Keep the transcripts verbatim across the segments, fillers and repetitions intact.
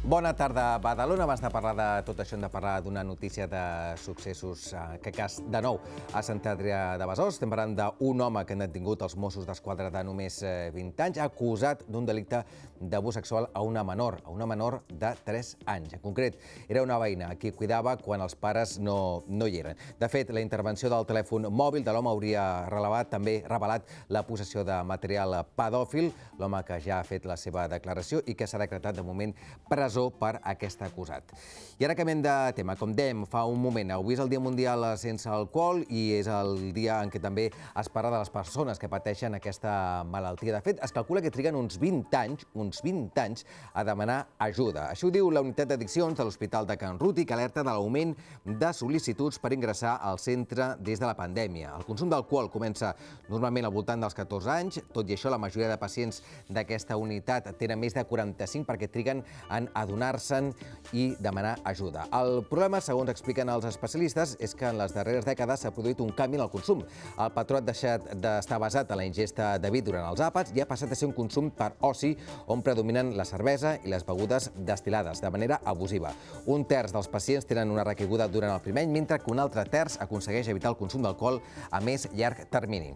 Bona tarda, Badalona. Abans de parlar de tot això, hem de parlar d'una notícia de successos, en aquest cas, de nou, a Sant Adrià de Besòs. Estem parlant d'un home que han detingut els Mossos d'Esquadra de només vint anys, acusat d'un delicte d'abús sexual a una menor, a una menor de tres anys. En concret, era una veïna a qui cuidava quan els pares no, no hi eren. De fet, la intervenció del telèfon mòbil de l'home hauria revelat, també revelat la possessió de material pedòfil, l'home que ja ha fet la seva declaració i que s'ha decretat de moment presó per aquest acusat. I ara canviem de tema. Com dèiem fa un moment, avui és el Dia Mundial sense alcohol i és el dia en què també es parla de les persones que pateixen aquesta malaltia. De fet, es calcula que triguen uns vint anys, uns vint anys, a demanar ajuda. Això ho diu la unitat d'addiccions de l'Hospital de Can Ruti, que alerta de l'augment de sol·licituds per ingressar al centre des de la pandèmia. El consum d'alcohol comença normalment al voltant dels catorze anys. Tot i això, la majoria de pacients d'aquesta unitat tenen més de quaranta-cinc perquè triguen en adonar-se'n i demanar ajuda. El problema, segons expliquen els especialistes, és que en les darreres dècades s'ha produït un canvi en el consum. El patró ha deixat d'estar basat en la ingesta de vi durant els àpats i ha passat a ser un consum per oci on predominen la cervesa i les begudes destil·lades de manera abusiva. Un terç dels pacients tenen una recaiguda durant el primer any, mentre que un altre terç aconsegueix evitar el consum d'alcohol a més llarg termini.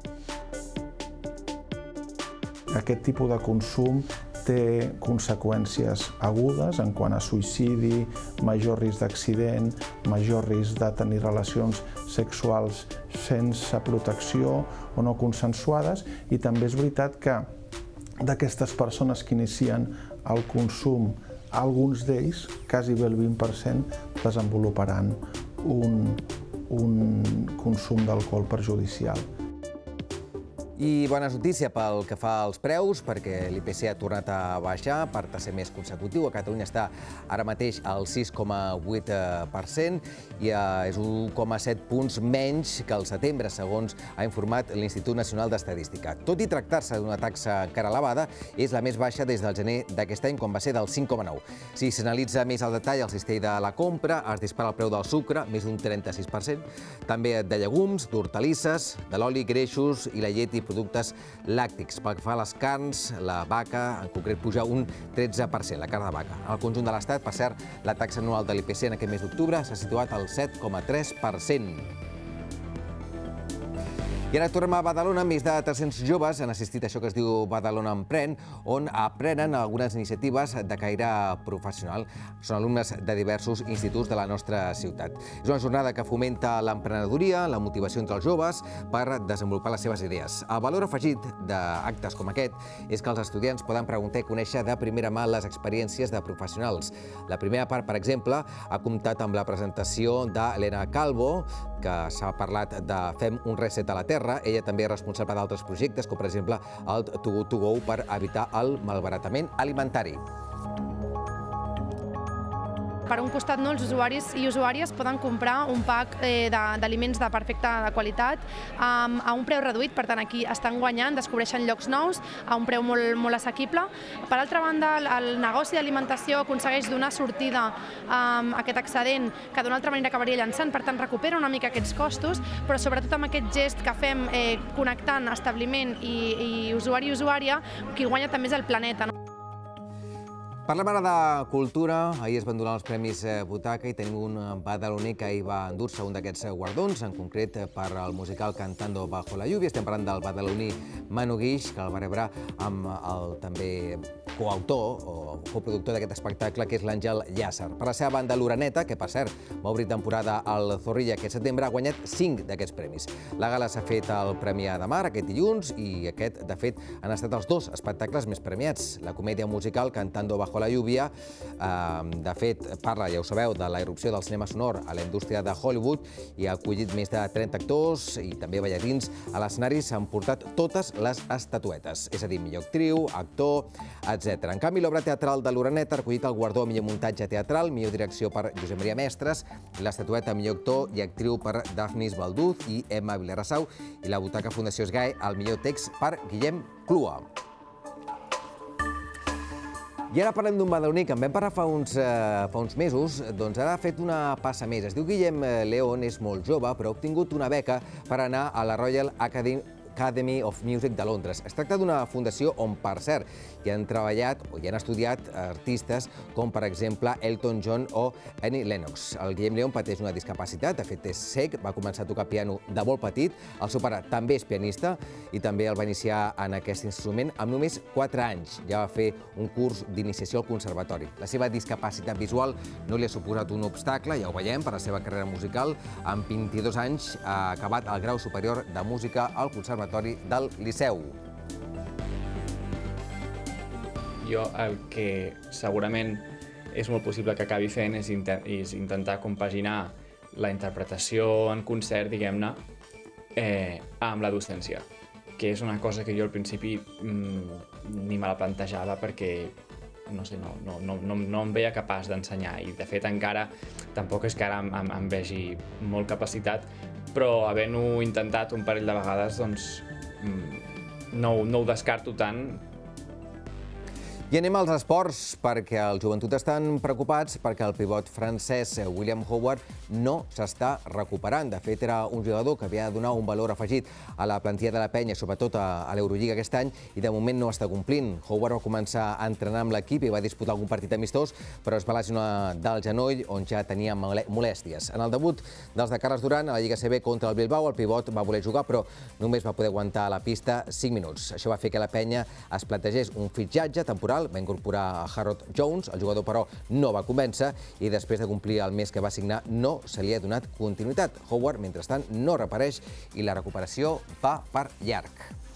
Aquest tipus de consum té conseqüències agudes en quant a suïcidi, major risc d'accident, major risc de tenir relacions sexuals sense protecció o no consensuades, i també és veritat que d'aquestes persones que inicien el consum, alguns d'ells, quasi bé el vint per cent, desenvoluparan un, un consum d'alcohol perjudicial. I bona notícia pel que fa als preus, perquè l'I P C ha tornat a baixar per tercer mes consecutiu. A Catalunya està ara mateix al sis coma vuit per cent i és un coma set punts menys que el setembre, segons ha informat l'Institut Nacional d'Estadística. Tot i tractar-se d'una taxa encara elevada, és la més baixa des del gener d'aquest any, quan va ser del cinc coma nou. Si s'analitza més al detall el cistell de la compra, es dispara el preu del sucre, més d'un trenta-sis per cent, també de llegums, d'hortalisses, de l'oli, greixos i la llet i productes làctics. Pel que fa a les carns, la vaca, en concret, puja un tretze per cent, la carn de vaca. Al conjunt de l'Estat, per cert, la taxa anual de l'I P C en aquest mes d'octubre s'ha situat al set coma tres per cent. I ara tornem a Badalona. Més de tres-cents joves han assistit a això que es diu Badalona Emprèn, on aprenen algunes iniciatives de caire professional. Són alumnes de diversos instituts de la nostra ciutat. És una jornada que fomenta l'emprenedoria, la motivació entre els joves per desenvolupar les seves idees. El valor afegit d'actes com aquest és que els estudiants poden preguntar i conèixer de primera mà les experiències de professionals. La primera part, per exemple, ha comptat amb la presentació d'Helena Calvo, que s'ha parlat de Fem un reset a la Terra. Ella també és responsable d'altres projectes, com per exemple el Too Good To Go per evitar el malbaratament alimentari. Per un costat, els usuaris i usuàries poden comprar un pack d'aliments de perfecta qualitat a un preu reduït, per tant aquí estan guanyant, descobreixen llocs nous a un preu molt assequible. Per altra banda, el negoci d'alimentació aconsegueix donar sortida a aquest excedent que d'una altra manera acabaria llançant, per tant recupera una mica aquests costos, però sobretot amb aquest gest que fem connectant establiment i usuari i usuària, qui guanya també és el planeta. Parlem ara de cultura. Ahir es van donar els Premis Butaca i tenim un badaloní que ahir va endur-se un d'aquests guardons, en concret per al musical Cantando bajo la lluvia. Estem parlant del badaloní Manu Guix, que el va rebre amb el també coautor o coproductor d'aquest espectacle, que és l'Àngel Llàcer. Per la seva banda, l'Oreneta, que per cert va obrir temporada al Zorrilla aquest setembre, ha guanyat cinc d'aquests premis. La gala s'ha fet al Premià de Mar aquest dilluns i aquest, de fet, han estat els dos espectacles més premiats. La comèdia musical Cantando bajo la lluvia, de fet, parla, ja ho sabeu, de la irrupció del cinema sonor a la indústria de Hollywood i ha acollit més de trenta actors i també ballarins a l'escenari. S'han portat totes les estatuetes, és a dir, millor actriu, actor, etcètera. En canvi, l'obra teatral de l'Oreneta ha recollit el guardó a millor muntatge teatral, millor direcció per Josep Maria Mestres, l'estatueta a millor actor i actriu per Dafnis Balduz i Emma Vilarassau, i la Butaca Fundació Esgai al millor text per Guillem Clua. I ara parlem d'un badaloní que en vam parlar fa uns, eh, fa uns mesos, doncs ara ha fet una passa més. Es diu Guillem León, és molt jove, però ha obtingut una beca per anar a la Royal Academy Academy of Music de Londres. Es tracta d'una fundació on, per cert, hi han treballat o hi han estudiat artistes com, per exemple, Elton John o Annie Lennox. El Guillem León pateix una discapacitat, de fet és cec, va començar a tocar piano de molt petit, el seu pare també és pianista i també el va iniciar en aquest instrument amb només quatre anys. Ja va fer un curs d'iniciació al conservatori. La seva discapacitat visual no li ha suposat un obstacle, ja ho veiem, per a la seva carrera musical. Amb vint-i-dos anys ha acabat el grau superior de música al Conservatori del Liceu. Jo el que segurament és molt possible que acabi fent és intentar compaginar la interpretació en concert, diguem-ne, amb la docència, que és una cosa que jo al principi ni me la plantejava perquè no sé, no em veia capaç d'ensenyar i de fet encara tampoc és que ara em vegi molt capacitat, però havent-ho intentat un parell de vegades doncs no ho descarto tant. I anem als esports, perquè el Joventut estan preocupats perquè el pivot francès William Howard no s'està recuperant. De fet, era un jugador que havia de donar un valor afegit a la plantilla de la penya, sobretot a l'Eurolliga aquest any, i de moment no està complint. Howard va començar a entrenar amb l'equip i va disputar algun partit amistós, però es va lesionar del genoll, on ja tenia molèsties. En el debut dels de Carles Duran a la Lliga A C B contra el Bilbao, el pivot va voler jugar, però només va poder aguantar a la pista cinc minuts. Això va fer que la penya es plantegés un fitxatge temporal, va incorporar a Harrod Jones, el jugador però no va convèncer i després de complir el mes que va signar no se li ha donat continuïtat. Howard, mentrestant, no reapareix i la recuperació va per llarg.